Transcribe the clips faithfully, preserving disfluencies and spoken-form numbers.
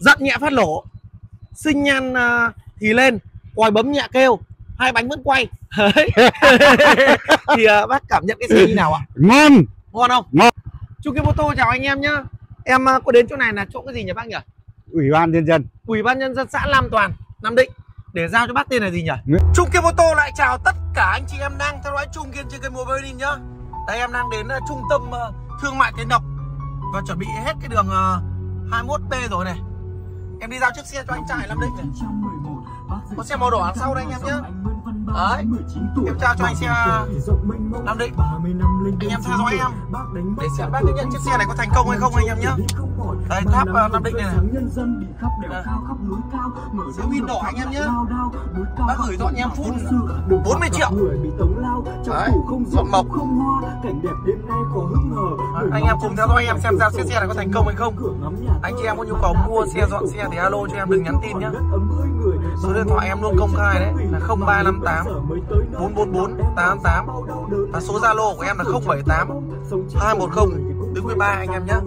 giận nhẹ phát lỗ, sinh nhan uh, thì lên, còi bấm nhẹ kêu, hai bánh vẫn quay. Thì uh, bác cảm nhận cái xe như nào ạ? Ngon. Ngon không? Ngon. Trung Kiên Mô Tô chào anh em nhá. Em uh, có đến chỗ này là chỗ cái gì nhỉ bác nhỉ? Ủy ban nhân dân. Ủy ban nhân dân xã Lam Toàn, Nam Định. Để giao cho bác tên là gì nhỉ? Trung Kiên Mô Tô lại chào tất cả anh chị em đang theo dõi Trung Kiên trên kênh Mobile nhá. Đây em đang đến uh, trung tâm uh, thương mại Cái Nọc và chuẩn bị hết cái đường uh, hai mươi mốt B rồi này. Em đi giao chiếc xe cho anh trai Nam Định này. Có xe màu đỏ đằng sau đây anh em nhé. Đấy, em trao cho anh xe Nam Định. Anh em theo dõi em để xem bác nhận chiếc xe này có thành công hay không anh em nhé. Đây tháp uh, Nam Định này này. Xe win đỏ anh em nhé. Bác gửi dọn em full bốn mươi triệu. Đấy, dọn mộc. Đấy, anh em cùng theo dõi em xem giao chiếc xe này có thành công hay không. Anh chị em có nhu cầu mua xe dọn xe thì alo cho em, đừng nhắn tin nhé. Số điện thoại em luôn công khai đấy là không ba năm tám bốn bốn bốn tám tám. Và số Zalo của em là không bảy tám hai một không đứng mười ba anh em nhé.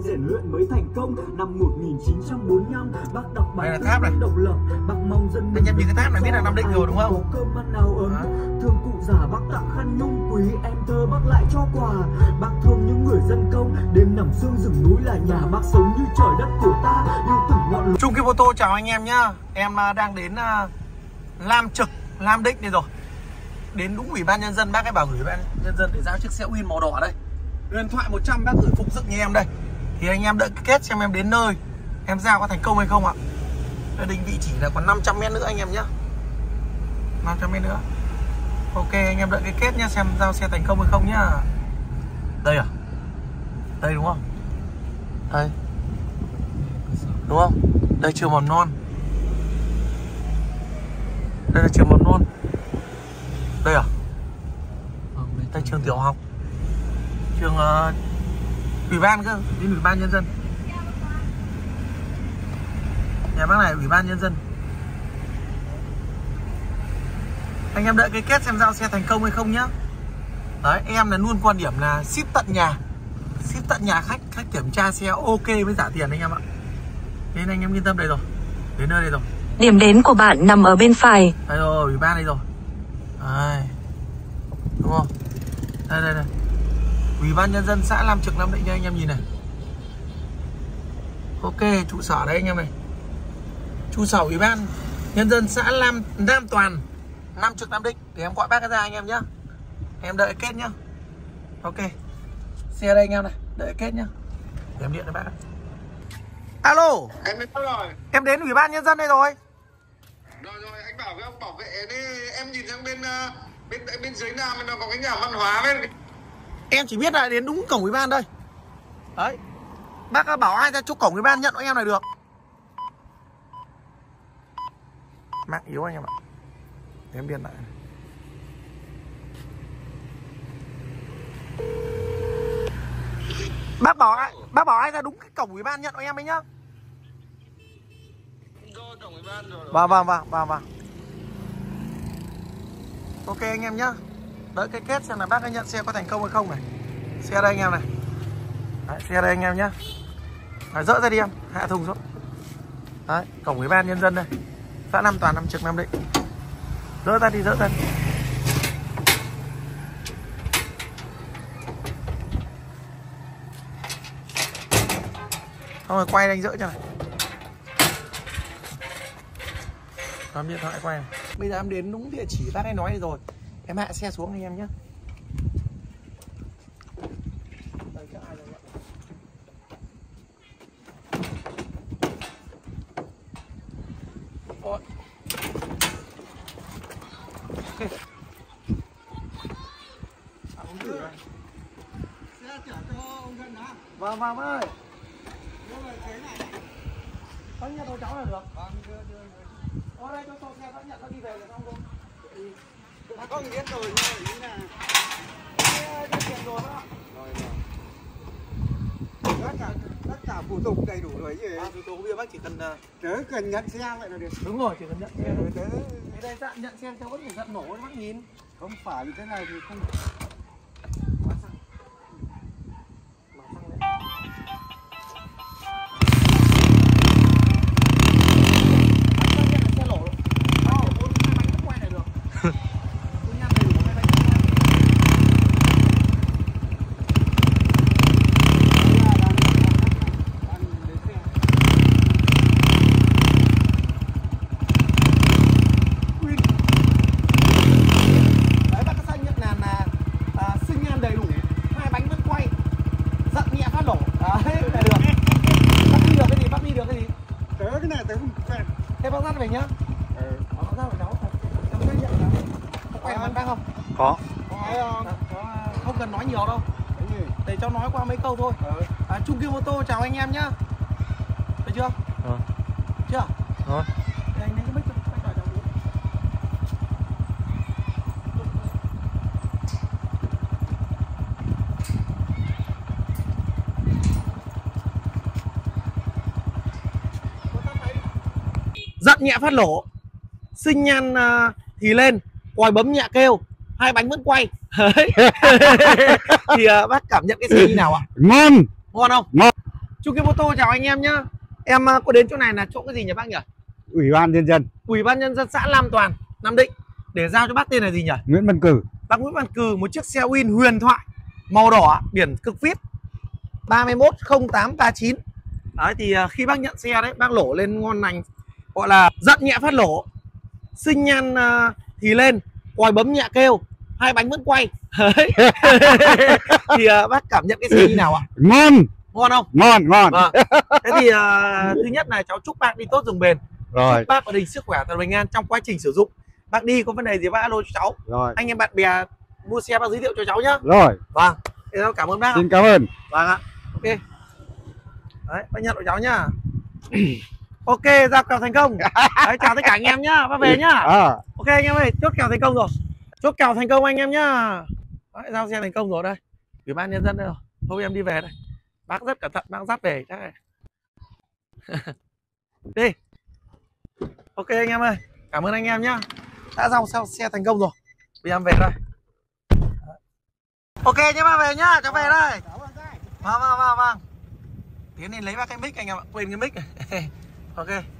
Đây là tháp này. Anh em nhìn cái tháp này biết là Nam Định rồi đúng không? Thương cụ già bác tặng khăn nhung quý, em thơ bác lại cho quà. Bác thương những người dân công, đêm nằm sương rừng núi là nhà. Bác sống như trời đất của ta, yêu từng ngọn lửa. Trung Kiên Mô Tô chào anh em nhá. Em đang đến uh, Lam Trực, Lam Định đây rồi. Đến đúng Ủy ban nhân dân, bác ấy bảo gửi Ủy ban nhân dân để giao chiếc xe win màu đỏ đây. Điện thoại một trăm bác gửi phục dựng như em đây. Thì anh em đợi kết xem em đến nơi em giao có thành công hay không ạ. Định vị chỉ là còn năm trăm mét nữa anh em nhé, năm trăm mét nữa. Ok anh em đợi cái kết nhá, xem giao xe thành công hay không nhá. Đây à? Đây đúng không? Đây đúng không? Đây trường mầm non. Đây là trường mầm non. Đây à? Đây trường tiểu học. Trường uh, ủy ban cơ, đến ủy ban nhân dân. Nhà bác này ủy ban nhân dân. Anh em đợi cái kết xem giao xe thành công hay không nhá. Đấy, em là luôn quan điểm là ship tận nhà. Ship tận nhà khách, khách kiểm tra xe ok với trả tiền anh em ạ. Nên anh em yên tâm đây rồi. Đến nơi đây rồi. Điểm đến của bạn nằm ở bên phải. Đây rồi, ủy ban đây rồi. Đây. Đúng không? Đây đây đây. Ủy ban nhân dân xã Lam Trực Nam Định nha anh em nhìn này. Ok, trụ sở đấy anh em này. Trụ sở Ủy ban nhân dân xã Lam Nam Toàn, Nam Trực Nam Định. Để em gọi bác ra anh em nhé. Em đợi kết nhá. Ok. Xe đây anh em này, đợi kết nhá. Để em điện cho bác. Alo. Em đến rồi. Em đến Ủy ban nhân dân đây rồi. Rồi rồi, anh bảo với ông bảo vệ đi, em nhìn sang bên bên bên dưới Nam nó có cái nhà văn hóa bên. Em chỉ biết là đến đúng cổng Ủy ban đây. Đấy. Bác bảo ai ra chỗ cổng Ủy ban nhận em này được. Mạng yếu anh em ạ. Để em điện lại. Bác bảo ai, bác bảo ai ra đúng cái cổng Ủy ban nhận em ấy nhá. Rồi, cổng Ủy ban rồi. Vâng vâng vâng vâng vâng. Ok anh em nhá. Đợi cái kết xem là bác ấy nhận xe có thành công hay không này. Xe đây anh em này. Đấy, xe đây anh em nhá. Đấy, dỡ ra đi em, hạ thùng xuống. Đấy, cổng Ủy ban nhân dân đây. Xã Nam Toàn, Nam Trực, Nam Định. Dỡ ra đi, dỡ ra đi. Không rồi quay anh dỡ cho này. Bấm điện thoại quay này. Bây giờ em đến đúng địa chỉ bác ấy nói rồi. Em hạ xe xuống anh em nhé. Đây, cho ai rồi ạ? Ôi. À, ông thử này. Xe chở cho ông dân hả? Vâng, vâng ơi. Đưa về thế này. Có nhà tôi cháu là được. Vâng, đưa, đưa, đưa. Ở đây cho tôi xe vẫn nhận nó đi về là xong không? À, có biết rồi nha, ý là... Cái tiền rồi đó. Rồi, rồi. Tất cả, tất cả thủ tục đầy đủ rồi gì? À, thủ tục bây giờ bác chỉ cần... Tớ cần nhận xe vậy là được. Đúng rồi, chỉ cần nhận xe. Ừ, tớ... Thế đây dặn nhận xe cháu vẫn phải dặn nổ cho bác nhìn. Không phải như thế này thì không... Quá xăng. Mà xăng đấy. tới không quen. Thế bác dắt về nhá. Ừ. Bác dắt của cháu. Cháu xác nhận là có quen mặt bác không? Có. Có ai không? Có, không cần nói nhiều đâu. Cái gì? Để cháu nói qua mấy câu thôi. Ừ. À, Trung Kim ô tô chào anh em nhá. Được chưa? Rồi. Chưa? Rồi. Để anh lấy cái mic cho anh chào cháu. Giận nhẹ phát lỗ, sinh nhan uh, thì lên, còi bấm nhẹ kêu, hai bánh vẫn quay. Thì uh, bác cảm nhận cái xe như nào ạ? Ngon. Ngon không? Ngon. Trung Kim ô tô chào anh em nhá. Em uh, có đến chỗ này là chỗ cái gì nhỉ bác nhỉ? Ủy ban nhân dân Ủy ban nhân dân xã Lam Toàn, Nam Định. Để giao cho bác tên là gì nhỉ? Nguyễn Văn Cử. Bác Nguyễn Văn Cử, một chiếc xe Win huyền thoại màu đỏ, biển cực vip ba một không tám ba chín. Đấy thì uh, khi bác nhận xe đấy, bác lổ lên ngon lành, gọi là giận nhẹ phát lỗ, sinh nhan uh, thì lên, còi bấm nhẹ kêu, hai bánh vẫn quay. Thì uh, bác cảm nhận cái xe như nào ạ? Ngon. Ngon không? Ngon, ngon. Vâng. Thế thì uh, thứ nhất là cháu chúc bác đi tốt dùng bền. Rồi. Chúc bác có đình sức khỏe thật bình an trong quá trình sử dụng. Bác đi có vấn đề gì bác alo cho cháu. Rồi. Anh em bạn bè mua xe bác giới thiệu cho cháu nhá. Rồi. Vâng. Thế cháu cảm ơn bác. Xin cảm ơn. Vâng ạ. Ok. Đấy, bác nhận của cháu nhá. Ok, giao kèo thành công. Đấy, chào tất cả anh em nhá, bác về nhá. À. Ok anh em ơi, chốt kèo thành công rồi. Chốt kèo thành công anh em nhá. Đấy, giao xe thành công rồi đây. Ủy ban nhân dân đây rồi. Thôi em đi về đây. Bác rất cẩn thận, bác dắt về chắc này. Đi. Ok anh em ơi, cảm ơn anh em nhá. Đã giao xe, xe thành công rồi. Bây giờ em về đây. Ok nhá, bác về nhá, cháu về đây. Vâng vâng vâng vâng. Tiến lên lấy bác cái mic anh em ạ, quên cái mic. Ok.